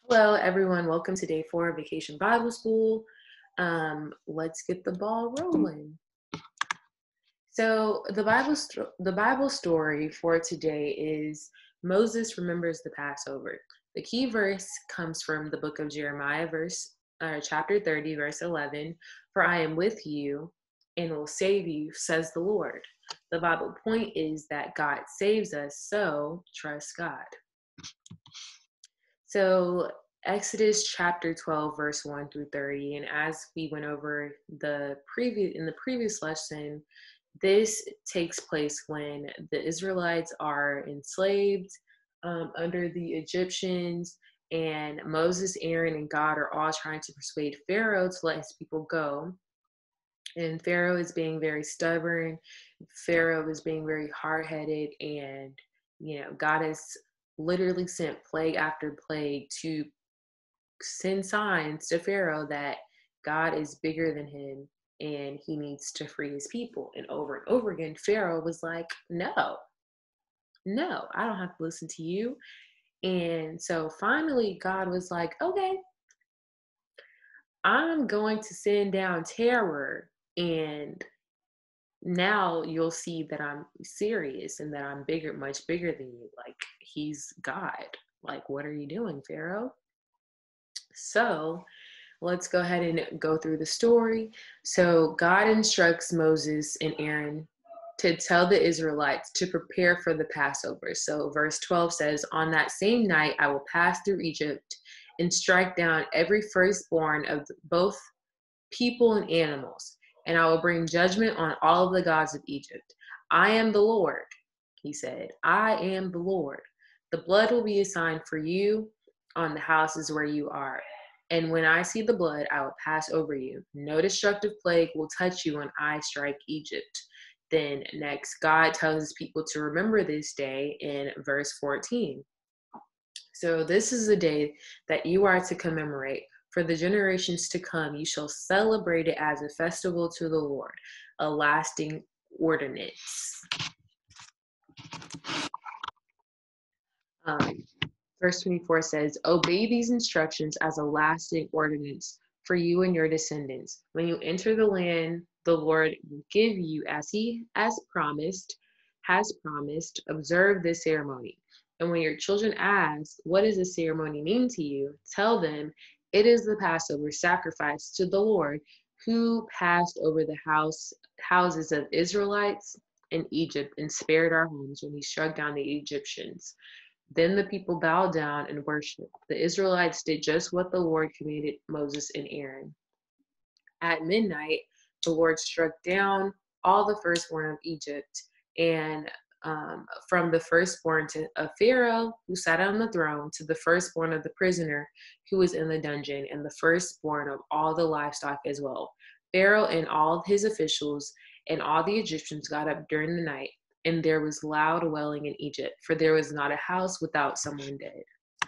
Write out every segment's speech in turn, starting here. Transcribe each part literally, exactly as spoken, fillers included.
Hello, everyone. Welcome to day four of Vacation Bible School. Um, let's get the ball rolling. So the Bible sto- the Bible story for today is Moses remembers the Passover. The key verse comes from the book of Jeremiah, verse uh, chapter thirty, verse eleven. For I am with you and will save you, says the Lord. The Bible point is that God saves us, so trust God. So Exodus chapter twelve, verse one through thirty. And as we went over the previous in the previous lesson, this takes place when the Israelites are enslaved um, under the Egyptians, and Moses, Aaron, and God are all trying to persuade Pharaoh to let his people go. And Pharaoh is being very stubborn. Pharaoh is being very hard-headed, and you know, God has literally sent plague after plague to send signs to Pharaoh that God is bigger than him and he needs to free his people. And over and over again, Pharaoh was like, no, no, I don't have to listen to you. And so finally, God was like, okay, I'm going to send down terror, and now you'll see that I'm serious and that I'm bigger, much bigger than you. Like, he's God. Like, what are you doing, Pharaoh? So let's go ahead and go through the story. So God instructs Moses and Aaron to tell the Israelites to prepare for the Passover. So verse twelve says, on that same night, I will pass through Egypt and strike down every firstborn of both people and animals, and I will bring judgment on all of the gods of Egypt. I am the Lord, he said. I am the Lord. The blood will be a sign for you on the houses where you are. And when I see the blood, I will pass over you. No destructive plague will touch you when I strike Egypt. Then next, God tells his people to remember this day in verse fourteen. So this is the day that you are to commemorate. For the generations to come, you shall celebrate it as a festival to the Lord, a lasting ordinance. Um, verse twenty-four says, obey these instructions as a lasting ordinance for you and your descendants. When you enter the land the Lord will give you as he has promised, has promised, observe this ceremony. And when your children ask, what does this ceremony mean to you? Tell them, it is the Passover sacrifice to the Lord who passed over the house houses of Israelites in Egypt and spared our homes when he struck down the Egyptians. Then the people bowed down and worshiped. The Israelites did just what the Lord commanded Moses and Aaron. At midnight, the Lord struck down all the firstborn of Egypt, and um, from the firstborn to, of Pharaoh, who sat on the throne, to the firstborn of the prisoner who was in the dungeon, and the firstborn of all the livestock as well. Pharaoh and all his officials and all the Egyptians got up during the night, and there was loud wailing in Egypt, for there was not a house without someone dead.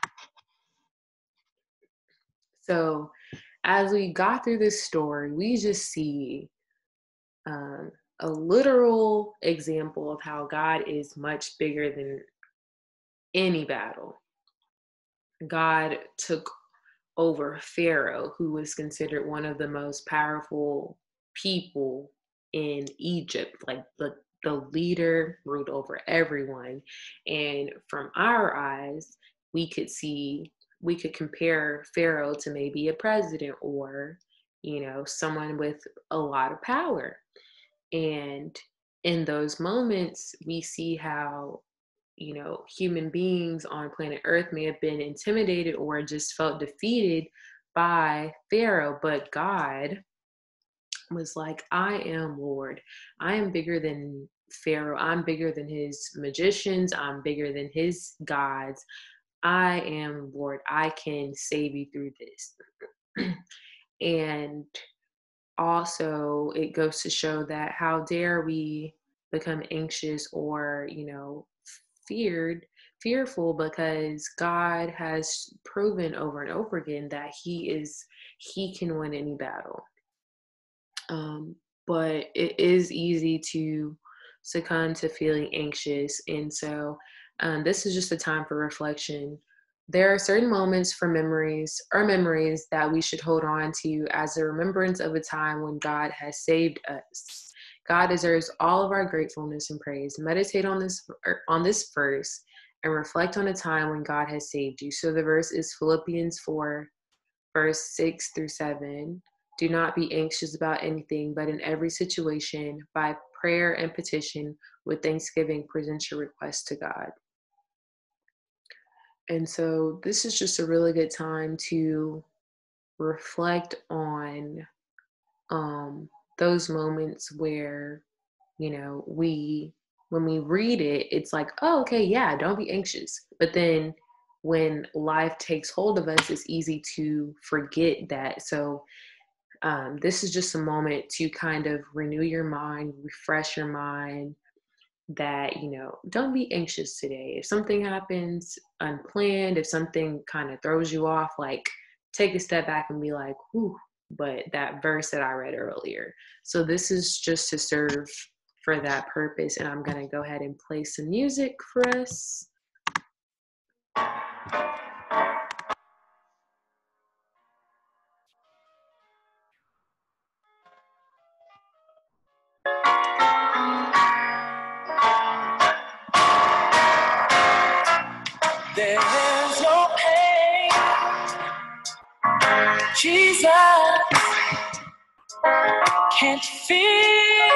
So as we got through this story, we just see um, a literal example of how God is much bigger than any battle. God took over Pharaoh, who was considered one of the most powerful people in Egypt, like the, the leader, ruled over everyone. And from our eyes, we could see, we could compare Pharaoh to maybe a president or, you know, someone with a lot of power. And in those moments, we see how, you know, human beings on planet Earth may have been intimidated or just felt defeated by Pharaoh, but God was like, I am Lord. I am bigger than Pharaoh. I'm bigger than his magicians. I'm bigger than his gods. I am Lord. I can save you through this. And also, it goes to show that how dare we become anxious or, you know, feared, fearful, because God has proven over and over again that he is, he can win any battle. Um, but it is easy to succumb to feeling anxious. And so um, this is just a time for reflection. There are certain moments for memories or memories that we should hold on to as a remembrance of a time when God has saved us. God deserves all of our gratefulness and praise. Meditate on this on this verse and reflect on a time when God has saved you. So the verse is Philippians four, verse six through seven. Do not be anxious about anything, but in every situation, by prayer and petition, with thanksgiving, present your requests to God. And so this is just a really good time to reflect on um, those moments where, you know, we, when we read it, it's like, oh, okay, yeah, don't be anxious. But then when life takes hold of us, it's easy to forget that. So um, this is just a moment to kind of renew your mind, refresh your mind, that, you know, don't be anxious today. If something happens unplanned, if something kind of throws you off, like take a step back and be like, whew, but that verse that I read earlier. So this is just to serve for that purpose. And I'm going to go ahead and play some music for us. There's no pain Jesus can't feel.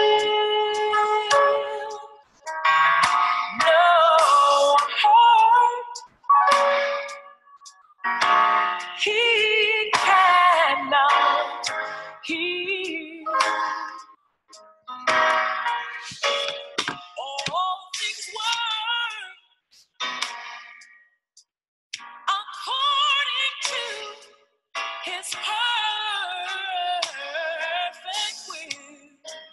No hurt he cannot heal. All things work according to his perfect will.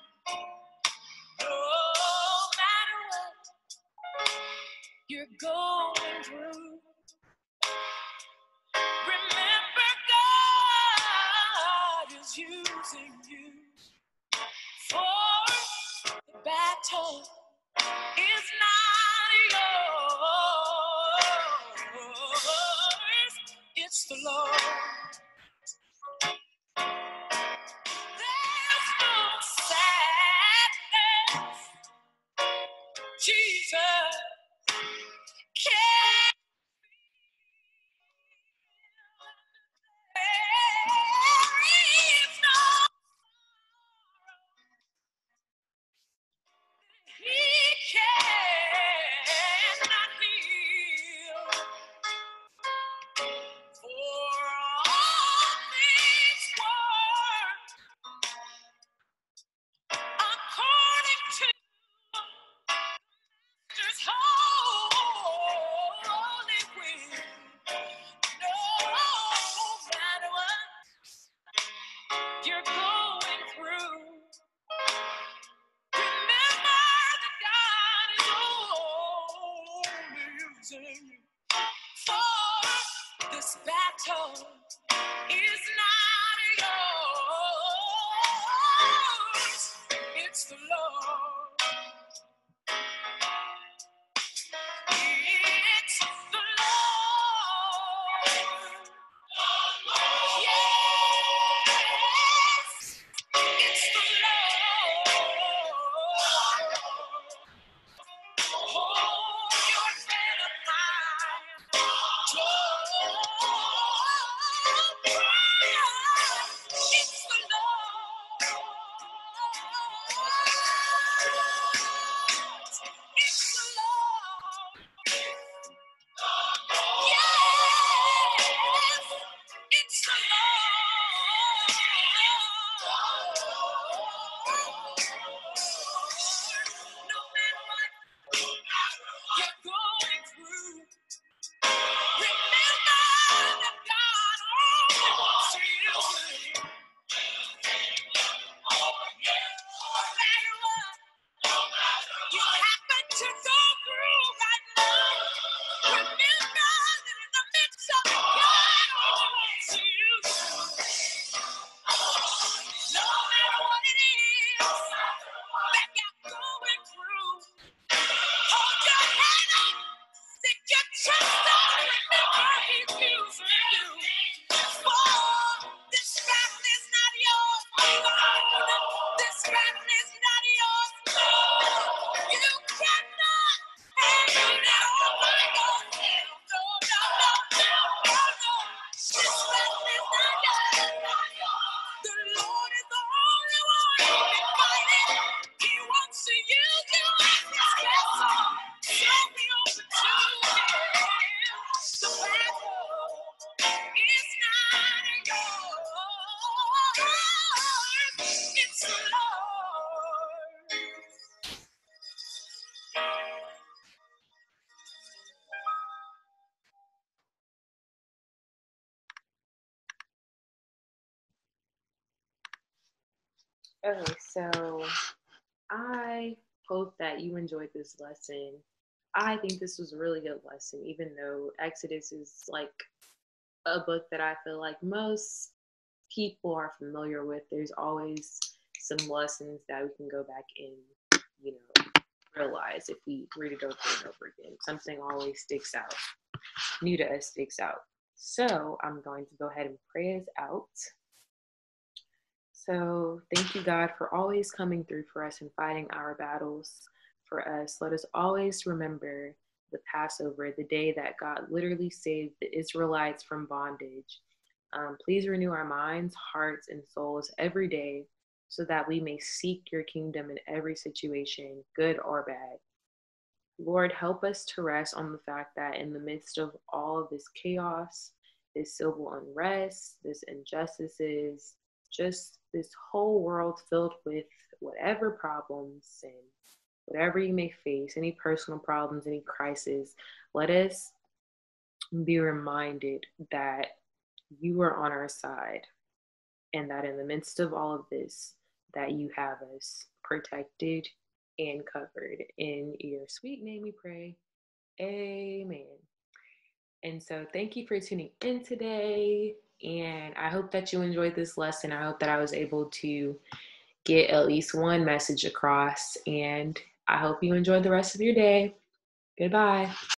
No matter what you're going through, remember God is using you, for the battle is not yours, it's the Lord. There's no sadness Jesus can't. There is no he cannot heal. For all things work according to His holy will. No matter what you're going through, remember that God is only using you. For this battle is not yours, it's the Lord. It's the Lord. Yes, it's the Lord. Hold your head up high. It's the Lord. Okay, so I hope that you enjoyed this lesson. I think this was a really good lesson, even though Exodus is like a book that I feel like most people are familiar with. There's always some lessons that we can go back and, you know, realize if we read it over and over again. Something always sticks out, new to us sticks out. So I'm going to go ahead and pray us out. So thank you, God, for always coming through for us and fighting our battles for us. Let us always remember the Passover, the day that God literally saved the Israelites from bondage. Um, please renew our minds, hearts, and souls every day so that we may seek your kingdom in every situation, good or bad. Lord, help us to rest on the fact that in the midst of all of this chaos, this civil unrest, this injustices, just this whole world filled with whatever problems and whatever you may face, any personal problems, any crisis, let us be reminded that you are on our side and that in the midst of all of this, that you have us protected and covered. In your sweet name we pray. Amen. And so thank you for tuning in today. And I hope that you enjoyed this lesson. I hope that I was able to get at least one message across. And I hope you enjoy the rest of your day. Goodbye.